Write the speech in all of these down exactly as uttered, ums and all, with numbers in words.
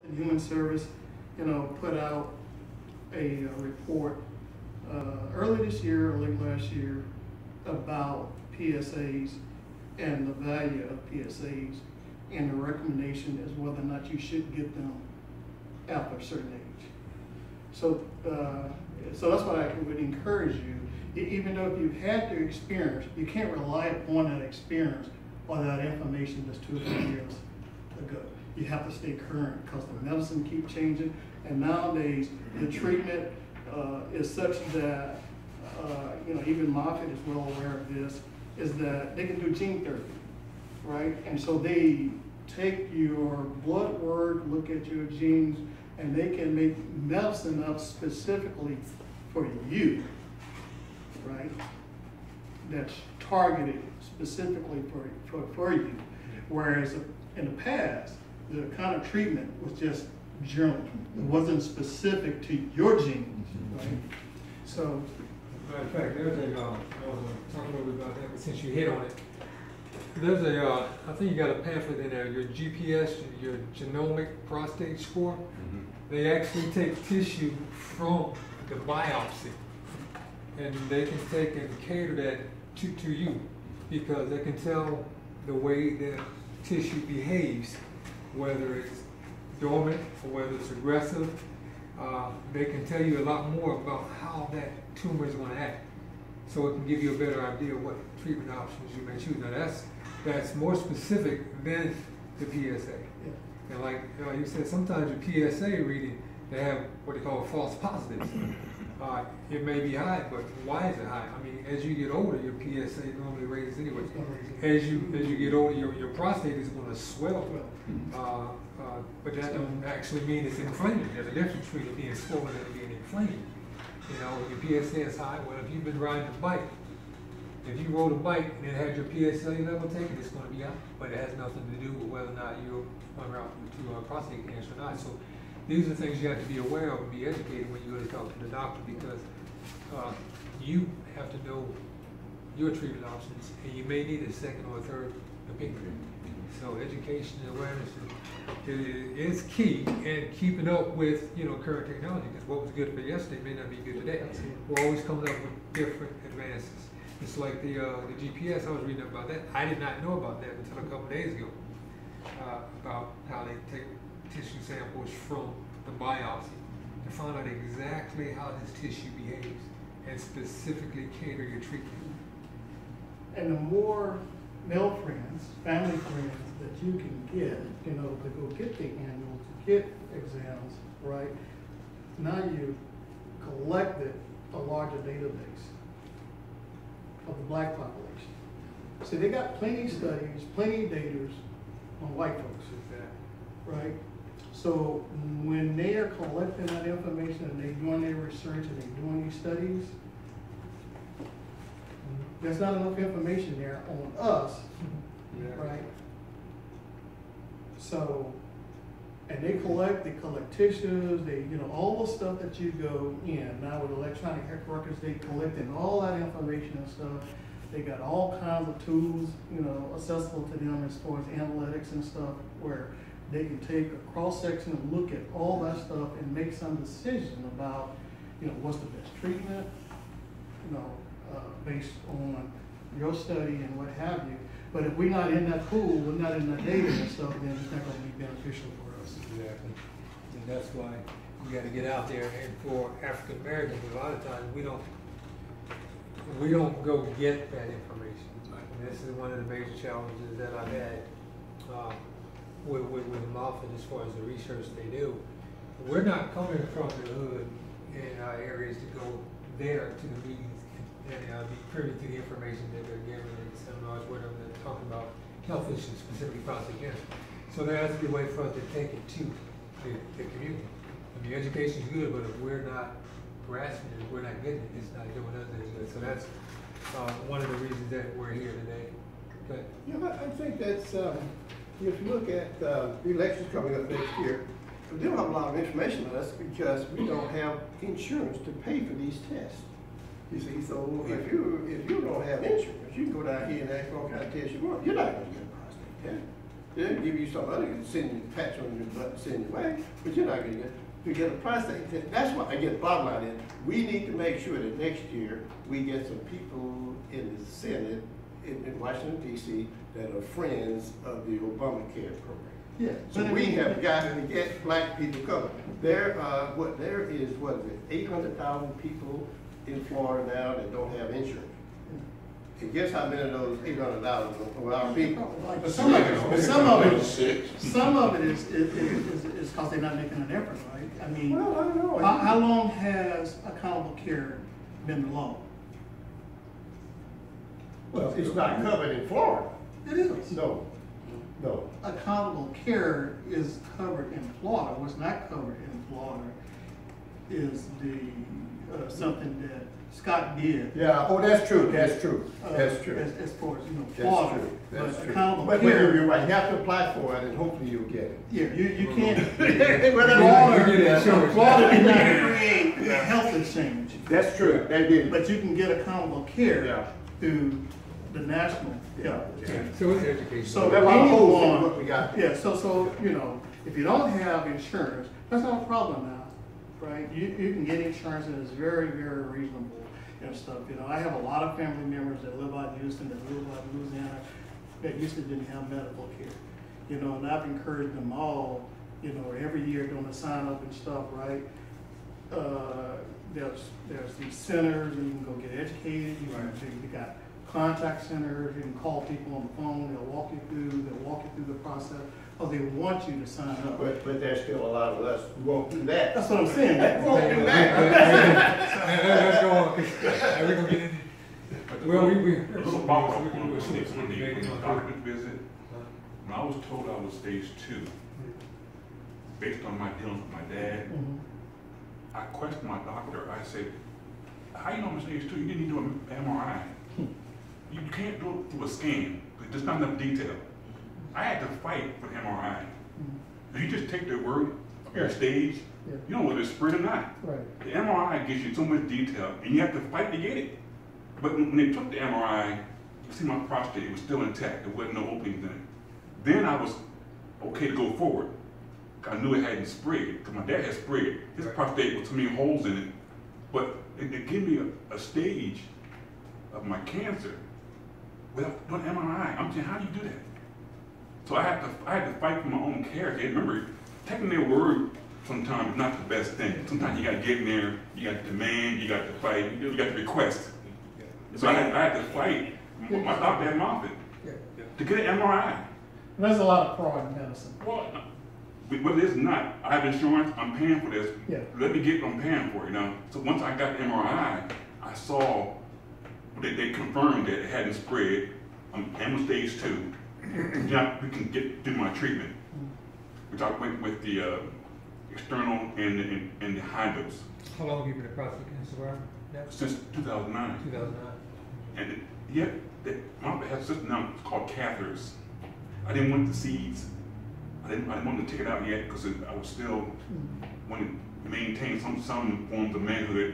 and Human Service, you know, put out a, a report uh, early this year or late last year about P S As and the value of P S As, and the recommendation is whether or not you should get them after a certain age. So, uh, so that's why I would encourage you, even though if you've had the experience, you can't rely upon that experience or that information that's two or three years ago. You have to stay current because the medicine keeps changing, and nowadays the treatment uh, is such that, uh, you know, even Moffitt is well aware of this, is that they can do gene therapy, right? And so they take your blood work, look at your genes, and they can make medicine up specifically for you, right? That's targeted specifically for, for, for you. Whereas in the past, the kind of treatment was just general. It wasn't specific to your genes, right? So, matter of fact, there's a, uh, I was uh, talking a little bit about that, but since you hit on it, there's a, uh, I think you got a pamphlet in there, your G P S, your genomic prostate score. Mm-hmm. They actually take tissue from the biopsy, and they can take and cater that to, to you, because they can tell the way that tissue behaves, whether it's dormant or whether it's aggressive. Uh, they can tell you a lot more about how that tumor is going to act, so it can give you a better idea of what treatment options you may choose. Now that's that's more specific than the P S A. Yeah. And like uh, you said, sometimes your P S A reading, they have what they call false positives. Uh, it may be high, but why is it high? I mean, as you get older, your P S A normally raises anyway. As you as you get older, your, your prostate is going to swell. Uh, uh, but that doesn't actually mean it's inflamed. There's a difference between it being swollen and it being inflamed. You know, your P S A is high. Well, if you've been riding a bike, if you rode a bike and it had your P S A level taken, it's going to be high. But it has nothing to do with whether or not you're on route to uh, prostate cancer or not. So these are things you have to be aware of and be educated when you go to talk to the doctor, because uh, you have to know your treatment options, and you may need a second or a third opinion. So education and awareness is, is key, and keeping up with, you know, current technology, because what was good for yesterday may not be good today. We're always coming up with different advances. It's like the uh, the G P S. I was reading about that. I did not know about that until a couple of days ago, uh, about how they take tissue samples from the biopsy to find out exactly how this tissue behaves and specifically cater your treatment. And the more male friends, family friends that you can get, you know, to go get the annual, to get exams, right? Now you've collected a larger database of the black population. So they got plenty of studies, plenty of data on white folks, right? So when they are collecting that information and they're doing their research and they're doing these studies, there's not enough information there on us, yeah. Right? So, and they collect, they collect tissues, they, you know, all the stuff that you go in. Now with electronic health records, they collecting all that information and stuff. They got all kinds of tools, you know, accessible to them as far as analytics and stuff, where they can take a cross section and look at all that stuff and make some decision about, you know, what's the best treatment, you know, uh, based on your study and what have you. But if we're not in that pool, we're not in that data and stuff, then it's not going to be beneficial for us. Exactly. And that's why you got to get out there. And for African Americans, a lot of times we don't we don't go get that information. And this is one of the major challenges that I've had uh, with, with, with Moffitt as far as the research they do. We're not coming from the hood in our areas to go there to the meetings and uh, be privy to the information that they're giving in seminars where they're talking about health issues, specifically prostate cancer. So there has to be a way for us to take it to the, the community. I mean, education is good, but if we're not grasping it, if we're not getting it, it's not doing us any good. So that's uh, one of the reasons that we're here today. Okay. Yeah, but I think that's, um, if you look at uh, the elections coming up next year, we don't have a lot of information on us because we don't have insurance to pay for these tests. You see, so if you if you don't have insurance, you can go down here and ask for all kind of tests you want. You're not going to get a prostate test. they'll give you some other, send you, patch on your butt, send you away, but you're not gonna get, to get a prostate test. That's why, again, bottom line is, we need to make sure that next year, we get some people in the Senate, in, in Washington D C, that are friends of the Obamacare program. Yeah. So we have got to get black people covered. There, uh, what, there is, what is it, eight hundred thousand people in Florida now that don't have insurance. And guess how many of those eight hundred thousand are our people? But some of it, but some of it, some of it is, is, is, is because they're not making an effort, right? I mean, Well, I don't know. how, how long has accountable care been the law? Well, it's not covered in Florida. It is. No, no. Accountable care is covered in Florida. What's not covered in Florida is the, uh, something that Scott did. Yeah, oh, that's true, that's true, uh, that's true. As, as far as, you know, That's Florida. true, that's But true. accountable But, but care. you're right, you have to apply for it and hopefully you'll get it. Yeah, you, you can't. Well, Florida, Florida- Florida did not create a health exchange, That's true, they did. but you can get accountable care Yeah. through the national health. Yeah. So it's education. So There are a lot of holes in anyone, what we got. yeah, so, so, you know, if you don't have insurance, that's not a problem now, right? You, you can get insurance and it's very, very reasonable and stuff. You know, I have a lot of family members that live out in Houston, that live out in Louisiana, that used to didn't have medical care. You know, and I've encouraged them all, you know, every year doing the sign up and stuff, right? Uh, there's, there's these centers and you can go get educated, you can, you got contact centers, you can call people on the phone, they'll walk you through, they'll walk you through the process, or they want you to sign up. But, but there's still a lot of us who won't do that. That's what I'm saying. That won't do Hey, let's go on, 'cause we're gonna get into. Well, we, we. It was a bump up when, when the, when the doctor visit. When I was told I was stage two, based on my dealings with my dad, Mhm. I questioned my doctor. I said, how you know I'm stage two? You didn't need to do an M R I. You can't do it through a scan. There's not enough detail. I had to fight for the M R I. If you just take their word of your Yeah. stage, Yeah. you don't know whether it's spread or not. Right. The M R I gives you so much detail, and you have to fight to get it. But when they took the M R I, you see my prostate, it was still intact. There wasn't no openings in it. Then I was okay to go forward. I knew it hadn't spread, because my dad had spread. His prostate with so many holes in it. But it, it gave me a, a stage of my cancer without doing M R I. I'm saying, how do you do that? So I had to, I had to fight for my own character. Remember, taking their word sometimes is not the best thing. Sometimes you got to get in there, you got to demand, you got to fight, you got to request. So I had, I had to fight. My doctor had mounted to get an M R I. There's a lot of fraud in medicine. Well, but it is not. I have insurance. I'm paying for this. Yeah. Let me get what I'm paying for. You know. So once I got the M R I, I saw they, they confirmed that it hadn't spread. I'm I'm stage two. Now we can get do my treatment, which I went with the uh, external and the, and, and the high dose. How long have you been a prostate cancer survivor? Yeah. Since two thousand nine. two thousand nine. And it, yeah, they, my have system now it's called catheters. I didn't want the seeds. I didn't. I didn't want to take it out yet because I was still wanting to maintain some some forms of manhood.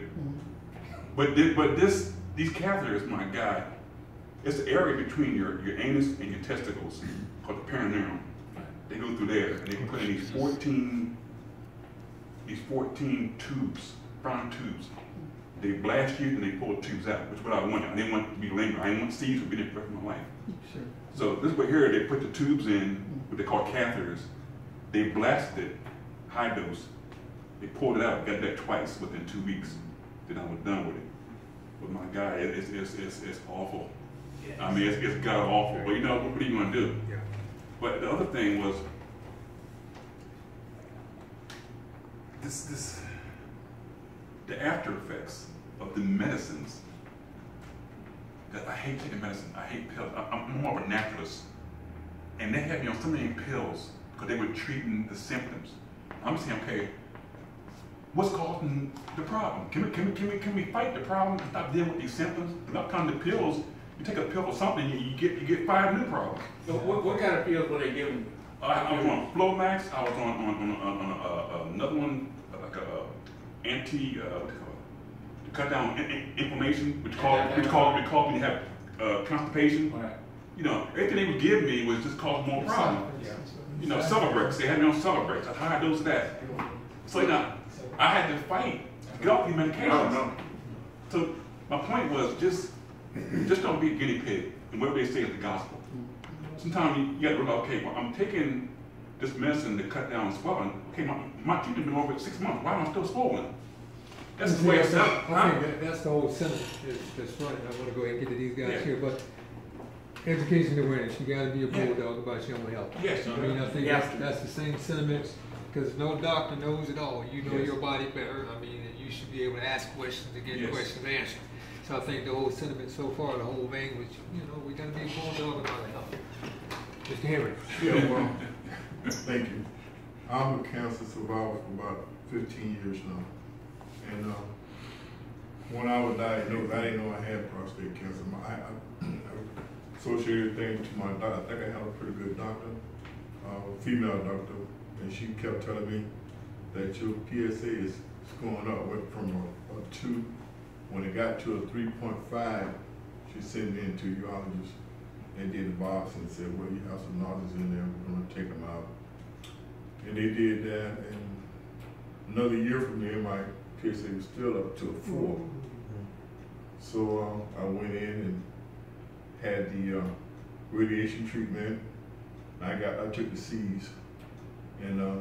But this, but this these catheters, my God, it's the area between your your anus and your testicles called the perineum. They go through there and they put in these fourteen these fourteen tubes, brown tubes. They blast you and they pull the tubes out, which is what I wanted. I didn't want it to be linger. I didn't want seeds to be there for the rest of my life. Sure. So this way here, they put the tubes in, what they call catheters. They blasted it, high dose. They pulled it out, got that twice within two weeks. Then I was done with it. But my God, it, it's, it's, it's, it's awful. I mean, it's, it's god awful, but you know, what are you gonna do? Yeah. But the other thing was, this, this, the after effects of the medicines. That I hate taking medicine, I hate pills. I, I'm more of a naturalist. And they had me on so many pills because they were treating the symptoms. I'm saying, okay, what's causing the problem? Can we, can we, can we, can we fight the problem and stop dealing with these symptoms? Not kind of pills, you take a pill for something, you, you get you get five new problems. So what, what kind of pills were they giving you? I, I was on Flomax, I was on, on, on, on, on uh, uh, another one, like a uh, anti, uh, what do you call it? To cut down in, in, inflammation, which cause, which cause, which cause when you have uh, constipation. Right. you know, everything they would give me was just cause more problems. You know, Celebrates, they had me on Celebrates, a high dose of that. So, you know, I had to fight to get off these medications. So, my point was just, just don't be a guinea pig, and whatever they say is the gospel. Sometimes you, you gotta realize, okay, well, I'm taking this medicine to cut down swelling. Okay, my, my treatment been over six months, why am I still swollen? That's the way it's I up. think that, that's the whole sentiment is, that's running. I want to go ahead and get to these guys Yeah. here, but education and awareness, you got to be a Yeah. bulldog about your own health. Yes, I mean, I think you have that's, to. that's the same sentiments, because no doctor knows it all. You know Yes. your body better. I mean, and you should be able to ask questions and get Yes. questions answered. So I think the whole sentiment so far, the whole vein was, you know, we got to be a bulldog about our health. Mister Henry. Yeah, well, thank you. I'm a cancer survivor for about fifteen years now. And uh, when I was diagnosed, I didn't know I had prostate cancer. My, I, I, I associated things to my doctor. I think I had a pretty good doctor, uh, a female doctor, and she kept telling me that your P S A is going up. Went from a, a two, when it got to a three point five, she sent me into a urologist. They did the box and said, well, you have some nodules in there, we're gonna take them out. And they did that, and another year from there, my P S A was still up to a four. So um, I went in and had the uh, radiation treatment. I got, I took the C's, and uh,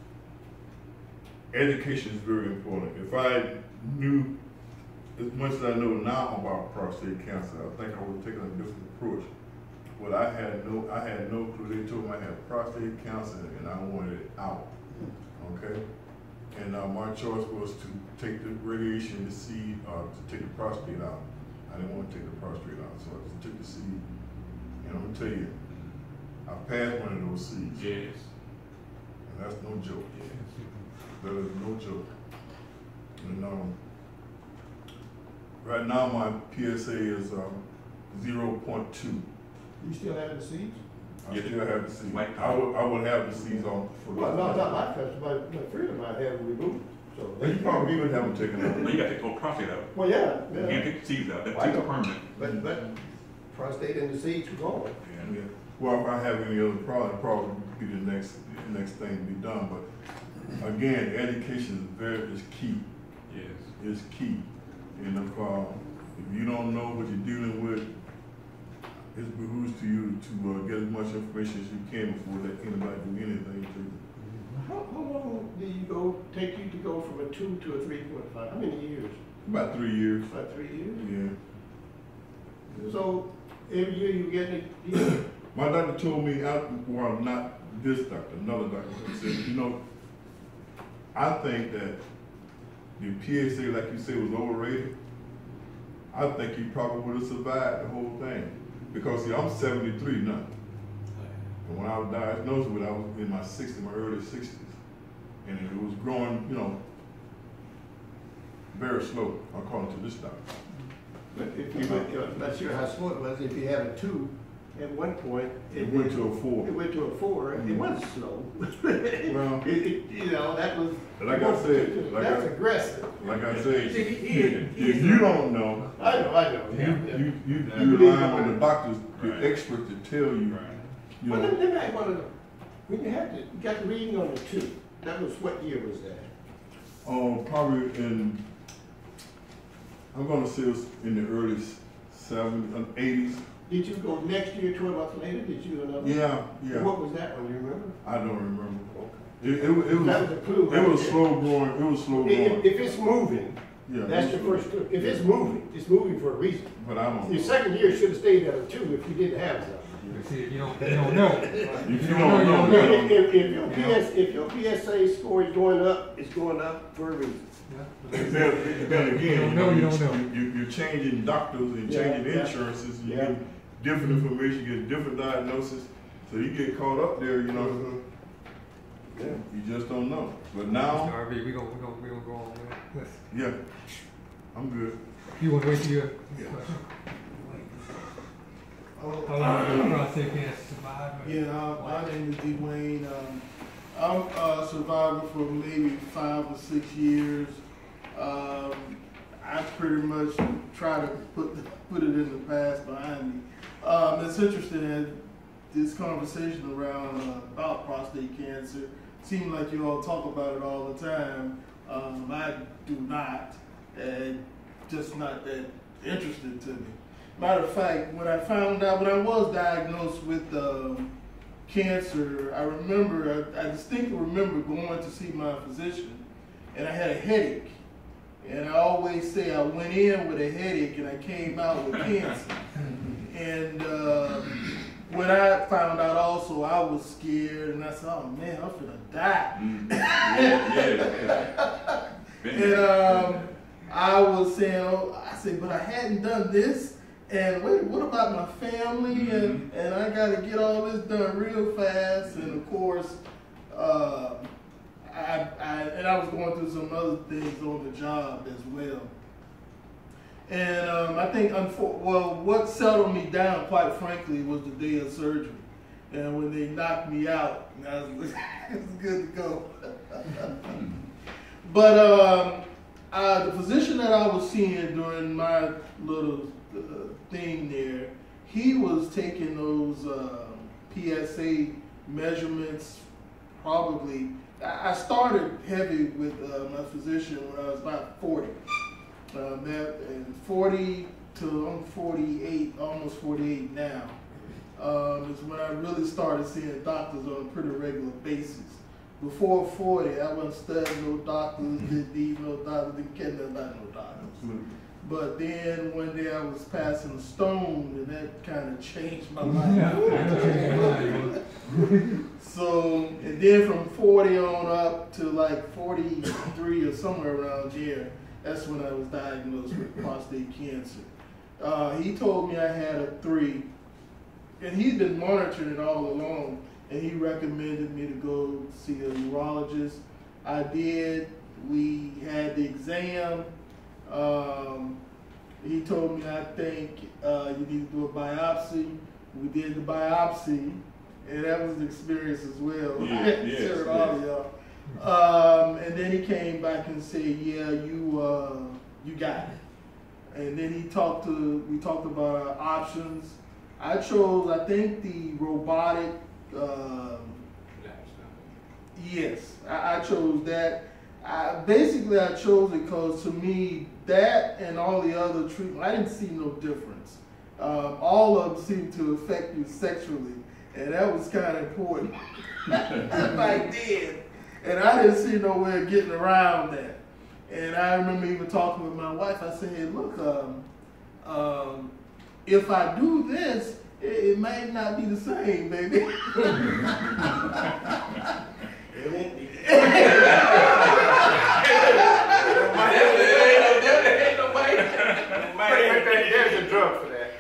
education is very important. If I knew as much as I know now about prostate cancer, I think I would have taken a different approach. But I had no, I had no clue. They told me I had prostate cancer and I wanted it out. Okay, and uh, my choice was to take the radiation, the seed, uh, to take the prostate out. I didn't want to take the prostate out, so I just took the seed. And I'm gonna tell you, I passed one of those seeds. Yes. And that's no joke. That is no joke. And um, right now my P S A is um, zero point two. You still have the seeds? I Yeah. still have the seeds. Like- I would, I would have the seeds on for Well, not, not my cousin, but my friend of mine had them removed, so. Well, you probably would have them taken out. Well, you gotta take the whole prostate out. Well, yeah, You can't yeah, take the seeds out, that I seeds are know. permanent. but, but prostate and the seeds were gone. Yeah. Well, if I have any other problem, probably be the next, the next thing to be done. But again, education is very, is key. Yes. Is key. And if, uh, if you don't know what you're dealing with, it behooves to you to uh, get as much information as you can before let anybody do anything to you. How, how long do you go, take you to go from a two to a three point five? How many years? About three years. About three years? Yeah. So every year you get it, you, My doctor told me, I, well, not this doctor, another doctor, he said, you know, I think that the P S A, like you said, was overrated. I think you probably would have survived the whole thing. Because, see, I'm seventy-three now. And when I was diagnosed with it, I was in my sixties, my early sixties. And it was growing, you know, very slow, according to this doctor. but if you, I'm not sure how slow it was, if you had a two, at one point. It went to a four. It went to a four, it Mhm. was slow. Well, It, it, you know, that was. like I said, like That's I- aggressive. like I said, See, he is- he if is- you don't know, I know, I know. You, yeah. you, you, Yeah. you rely on the doctors, Right. the expert to tell you, Right. you Well, know. then, then I wanna know, when you had to, you got the reading on the two, that was, what year was that? Um, probably in, I'm gonna say it was in the early seventies, um, eighties. Did you go next year, twelve months later, did you another? Yeah, And yeah. What was that one, do you remember? I don't remember. It, it, was- it That was was, a clue. it right was there. slow growing, it was slow If, growing. if it's moving, Yeah, that's it your was first slow. clue. If it's moving, it's moving for a reason. But I don't Your know. second year should have stayed at a two if you didn't have something. You see, you don't, you don't know. If you You don't don't know, know. you If, don't. if, if your P S, if your P S A score is going up, it's going up for a reason. Then, then again, You you don't know, know, you you, don't know. you, you're changing doctors and Yeah, changing yeah. insurances, and you Yeah. get different information, you get different diagnosis. So you get caught up there, you know, Mhm. Yeah. you just don't know. But Mister now, R V, we gonna, we gonna, we gonna go on with it. Let's- yeah, I'm good. You wanna wait till your Yeah. question? Oh, How long does prostate cancer survive? Yeah, uh, my name is D. Wayne. Um, I'm a survivor for maybe five or six years. Um, I pretty much try to put put it in the past behind me. Um, it's interesting that this conversation around uh, about prostate cancer seems like you all talk about it all the time. Um, I do not, and just not that interested to me. Matter of fact, when I found out, when I was diagnosed with um, cancer, I remember, I, I distinctly remember going to see my physician, and I had a headache. And I always say I went in with a headache and I came out with cancer. And uh, when I found out also, I was scared, and I said, oh man, I'm finna die. Mm. Yeah, yeah, yeah. And um, I was saying, oh, I said, but I hadn't done this. And wait, what about my family? Mm-hmm. And, and I got to get all this done real fast. And of course, uh, I, I, and I was going through some other things on the job as well. And um, I think, well, what settled me down, quite frankly, was the day of surgery. And when they knocked me out, I was, it was good to go. But um, uh, the physician that I was seeing during my little uh, thing there, he was taking those uh, P S A measurements probably. I started heavy with uh, my physician when I was about forty. Um, that, and forty to I'm forty-eight, almost forty-eight now, um, is when I really started seeing doctors on a pretty regular basis. Before forty, I wasn't studying no doctors, didn't need no doctors, didn't care nothing about no doctors. Absolutely. But then one day I was passing a stone, and that kind of changed my life. So, and then from forty on up to like forty-three or somewhere around there, that's when I was diagnosed with prostate cancer. Uh, he told me I had a three, and he's been monitoring it all along, and he recommended me to go see a urologist. I did. We had the exam. Um, he told me, I think uh, you need to do a biopsy. We did the biopsy, and that was an experience as well. Yeah, yes, Shared yes. all of y'all. Um, and then he came back and said, yeah, you uh, you got it. And then he talked to, we talked about our options. I chose, I think, the robotic, um, yes, I, I chose that. I, basically, I chose it because to me, that and all the other treatment, I didn't see no difference. Um, all of them seemed to affect you sexually, and that was kind of important. I did. And I didn't see no way of getting around that. And I remember even talking with my wife. I said, hey, look, um, um, if I do this, it, it might not be the same, baby. It won't be. There's a drug for that.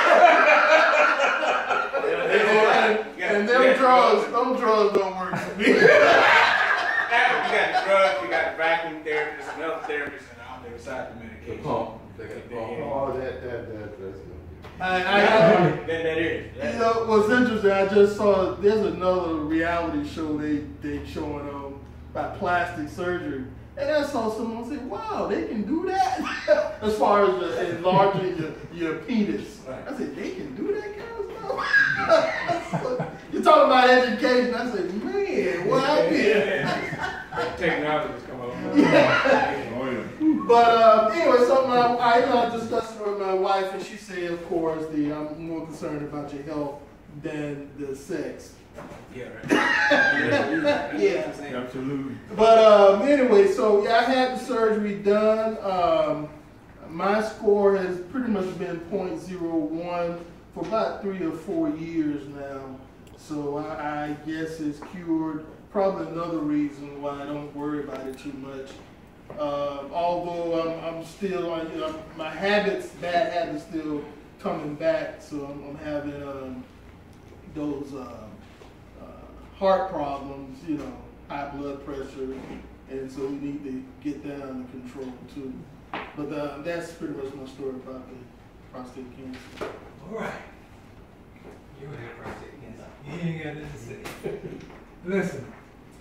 And them drugs, them drugs don't work for me. You got drugs, you got vacuum therapists, and other therapists, and all the side of medication. Oh, that, that, that, that's I, I, That, that is. you know, what's interesting, I just saw, there's another reality show they, they showing um, about plastic surgery. And I saw someone say, wow, they can do that? As far as the, enlarging your, your penis. I said, they can do that kind of stuff? You're talking about education. I said, man, what I did. Technology has come up. Yeah. Oh, yeah. But um, anyway, so my, I you know, discussed it with my wife, and she said, of course, the I'm more concerned about your health than the sex. Yeah, right. Yeah. Absolutely. But um, anyway, so yeah, I had the surgery done. Um, my score has pretty much been point zero one for about three or four years now. So I, I guess it's cured. Probably another reason why I don't worry about it too much. Uh, although I'm, I'm still, on, you know, my habits, bad habits, still coming back. So I'm, I'm having um, those uh, uh, heart problems, you know, high blood pressure, and so we need to get that under control too. But uh, that's pretty much my story about the prostate cancer. All right. You ain't have prostate cancer. You ain't got nothing to say. Listen.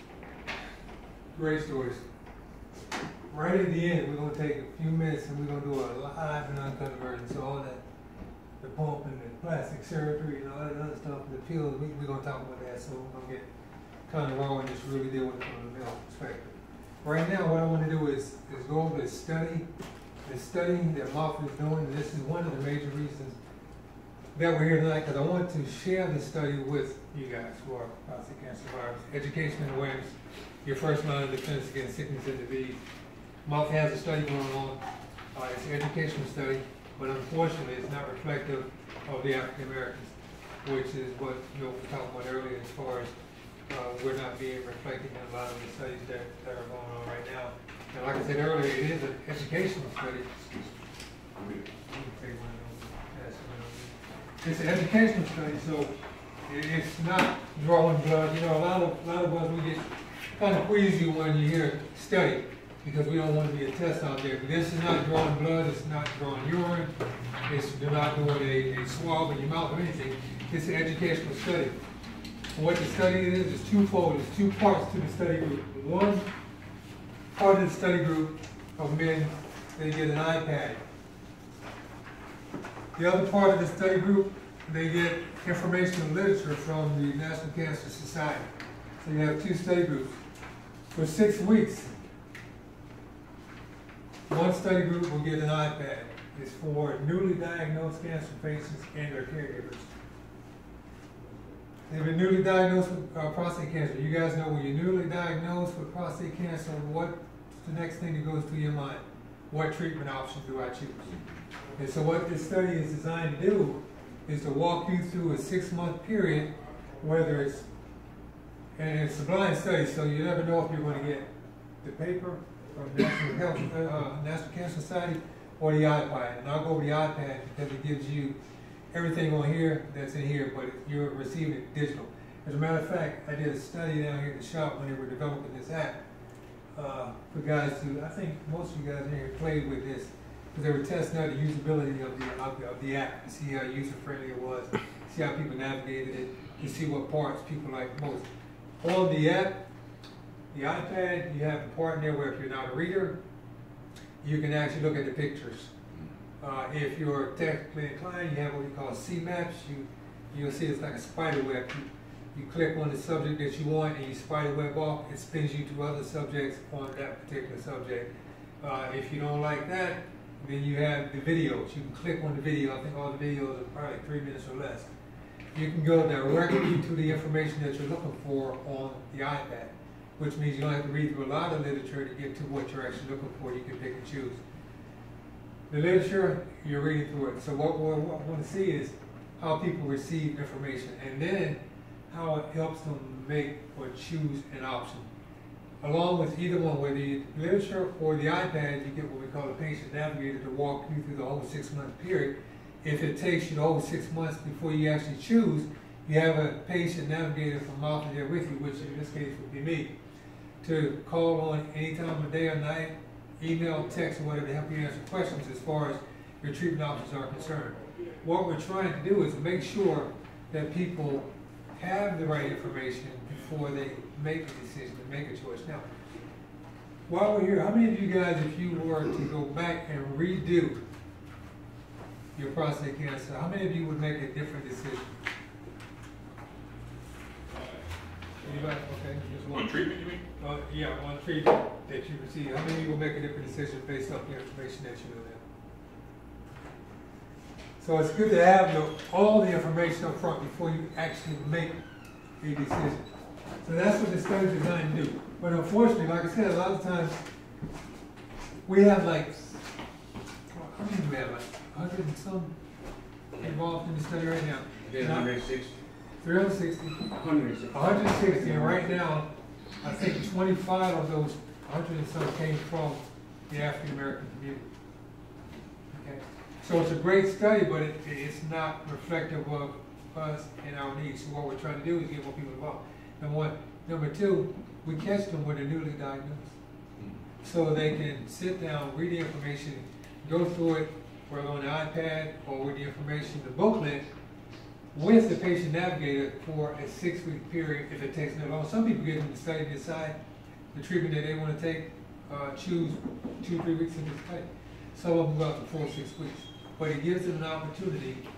Great stories. Right at the end, we're going to take a few minutes and we're going to do a live and uncut version. So all that the pump and the plastic surgery and all that other stuff, and the pills, we, we're gonna talk about that, so we're gonna get kind of raw and just really deal with it from the medical perspective. Right now, what I want to do is, is go over the study, the study that Martha is doing, and this is one of the major reasons that we're here tonight, because I want to share the study with you guys who are prostate cancer survivors. Education and awareness, your first line of defense against sickness and disease. Martha has a study going on. Uh, it's an educational study, but unfortunately, it's not reflective of the African Americans, which is what you know, we talked about earlier as far as uh, we're not being reflected in a lot of the studies that, that are going on right now. And like I said earlier, it is an educational study. It's an educational study, so it's not drawing blood. You know, a lot of a lot of us we get kind of queasy when you hear study because we don't want to be a test out there. But this is not drawing blood. It's not drawing urine. It's you're not doing a, a swab in your mouth or anything. It's an educational study. And what the study is is twofold. There's two parts to the study group. One part of the study group of men, they get an iPad. The other part of the study group, they get information and literature from the National Cancer Society. So you have two study groups. For six weeks, one study group will get an iPad. It's for newly diagnosed cancer patients and their caregivers. They've been newly diagnosed with uh, prostate cancer. You guys know when you're newly diagnosed with prostate cancer, what's the next thing that goes through your mind? What treatment option do I choose? And so what this study is designed to do is to walk you through a six-month period, whether it's, and it's a blind study, so you never know if you're going to get the paper from the National, Health, uh, National Cancer Society or the iPad. And I'll go over the iPad because it gives you everything on here that's in here, but you're receiving it digital. As a matter of fact, I did a study down here at the shop when they were developing this app uh, for guys to, I think most of you guys in here played with this, because they were testing out the usability of the, of the, of the app to see how user-friendly it was, see how people navigated it, to see what parts people like most. On the app, the iPad, you have a part in there where if you're not a reader, you can actually look at the pictures. Uh, if you're technically inclined, you have what we call C maps. You, you'll see it's like a spider web. You, you click on the subject that you want and you spider web off, it spins you to other subjects on that particular subject. Uh, if you don't like that, then you have the videos. You can click on the video. I think all the videos are probably three minutes or less. You can go directly to the information that you're looking for on the iPad, which means you don't have to read through a lot of literature to get to what you're actually looking for. You can pick and choose. The literature, you're reading through it. So what, what, what I want to see is how people receive information and then how it helps them make or choose an option. Along with either one, whether the literature or the iPad, you get what we call a patient navigator to walk you through the whole six-month period. If it takes you the whole six months before you actually choose, you have a patient navigator from Martha there with you, which in this case would be me, to call on any time of day or night, email, text, or whatever to help you answer questions as far as your treatment options are concerned. What we're trying to do is make sure that people have the right information before they make a decision and make a choice. Now, while we're here, how many of you guys, if you were to go back and redo your prostate cancer, how many of you would make a different decision? Anybody? Okay, just one. On treatment, you mean? Uh, yeah, on treatment that you receive. How many of you will make a different decision based off the information that you know now? So it's good to have the, all the information up front before you actually make a decision. So that's what the study is designed to do. But unfortunately, like I said, a lot of times we have like, how many do we have? Like one hundred and some involved in the study right now. one hundred sixty. three hundred sixty. one hundred sixty. one hundred sixty, and right now, I think twenty-five of those one hundred and some came from the African American community. Okay, so it's a great study, but it, it's not reflective of us and our needs. So what we're trying to do is get more people involved. Number one. Number two, we catch them when they're newly diagnosed, so they can sit down, read the information, go through it, whether on the iPad or with the information, the booklet, with the patient navigator for a six-week period if it takes that long. Some people get them to study, decide the treatment that they want to take, uh, choose two, three weeks into the study. Some of them go out to four, six weeks. But it gives them an opportunity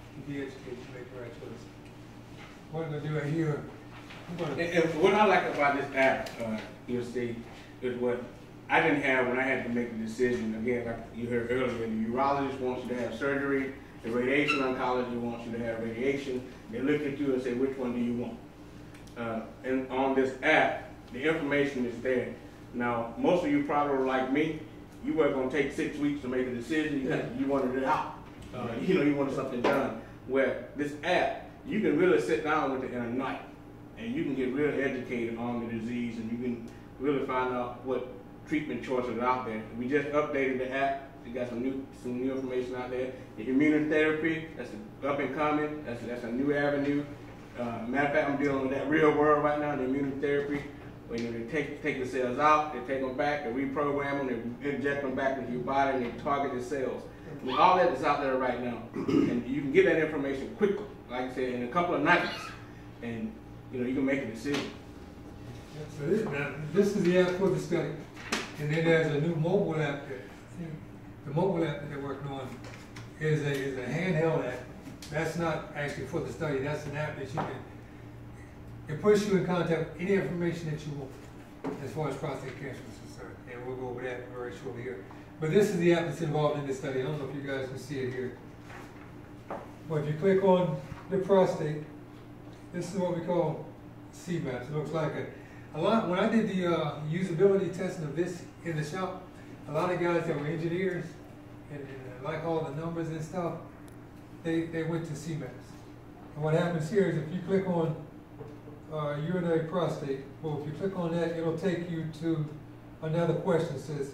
to be educated to make the right choice. What I'm gonna do right here, I'm gonna. And, and what I like about this app, uh, you'll see, is what I didn't have when I had to make the decision. Again, like you heard earlier, the urologist wants you to have surgery, the radiation oncologist wants you to have radiation. They look at you and say, which one do you want? Uh, and on this app, the information is there. Now, most of you probably are like me. You weren't going to take six weeks to make a decision. You, had, you wanted it out. Uh, you know, you wanted something done. Where this app, you can really sit down with it in a night, and you can get really educated on the disease, and you can really find out what treatment choices are out there. We just updated the app. We got some new some new information out there. The immunotherapy, that's up and coming. That's that's a new avenue. Uh, matter of fact, I'm dealing with that real world right now. The immunotherapy, when they take take the cells out, they take them back, they reprogram them, they inject them back into your body, and they target the cells. I mean, all that is out there right now, and you can get that information quickly. Like I said, in a couple of nights, and you know you can make a decision. So this, now, this is the app for the study, and then there's a new mobile app. That, the mobile app that they're working on is a is a handheld app. That's not actually for the study. That's an app that you can. It puts you in contact with any information that you want as far as prostate cancer is concerned, and we'll go over that very shortly here. But this is the app that's involved in this study. I don't know if you guys can see it here. But if you click on the prostate, this is what we call C MAPS. It looks like a, a lot. When I did the uh, usability testing of this in the shop, a lot of guys that were engineers and, and like all the numbers and stuff, they, they went to C MAPS. And what happens here is if you click on uh, urinary prostate, well, if you click on that, it'll take you to another question that says,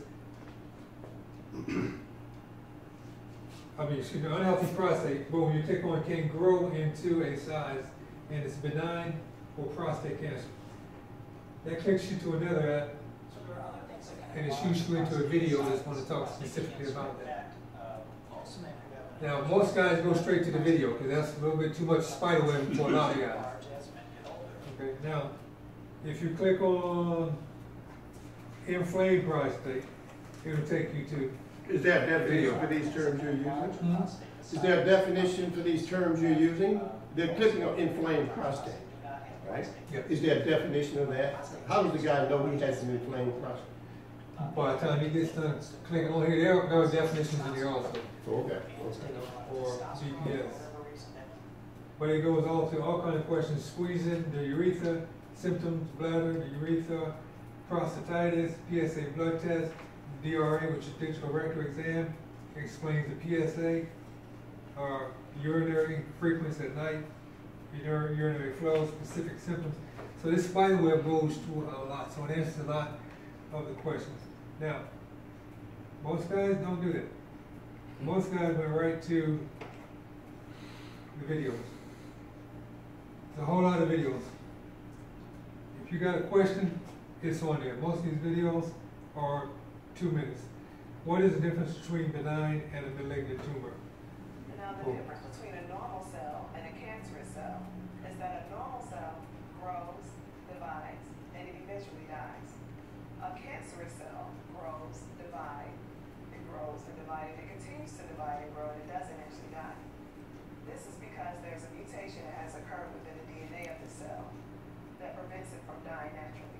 I mean, excuse me, unhealthy prostate, but when you click on can grow into a size and it's benign or prostate cancer. That clicks you to another app and it shoots you into a video that's going to talk specifically about that. Now, most guys go straight to the video because that's a little bit too much spider web for a lot of guys. Okay, now, if you click on inflamed prostate, it'll take you to Is there a definition for these terms you're using? Mm-hmm. Is there a definition for these terms you're using? They're clicking on inflamed prostate, right? Yep. Is there a definition of that? How does the guy know he has an inflamed prostate? By the time he gets done clicking on here, there, there are definitions in here also. Okay. Or G P S. But it goes on to all kinds of questions, squeezing the urethra, symptoms, bladder, the urethra, prostatitis, P S A blood test, D R A, which is digital rectal exam, explains the P S A, uh, urinary frequency at night, urinary, urinary flow, specific symptoms. So this spider web goes through a lot, so it answers a lot of the questions. Now, most guys don't do that. Most guys went right to the videos. There's a whole lot of videos. If you got a question, it's on there. Most of these videos are two minutes. What is the difference between benign and a malignant tumor? Now, the difference between a normal cell and a cancerous cell is that a normal cell grows, divides, and it eventually dies. A cancerous cell grows, divides, it grows and divides, and it continues to divide and grow, and it doesn't actually die. This is because there's a mutation that has occurred within the D N A of the cell that prevents it from dying naturally.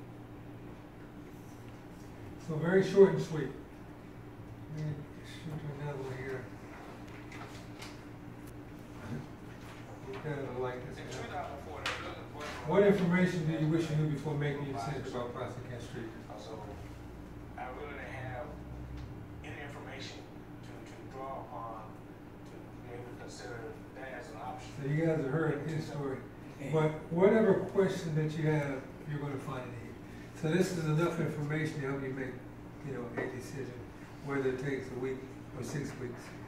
So very short and sweet. Let me shoot you another one here. You kind of like this one. What information do you wish you knew before making your decision about prostate cancer treatment? So I really didn't have any information to, to draw upon to be able to consider that as an option. So you guys have heard his story. But whatever question that you have, you're going to find it here. So this is enough information to help you make, you know, a decision, whether it takes a week or six weeks.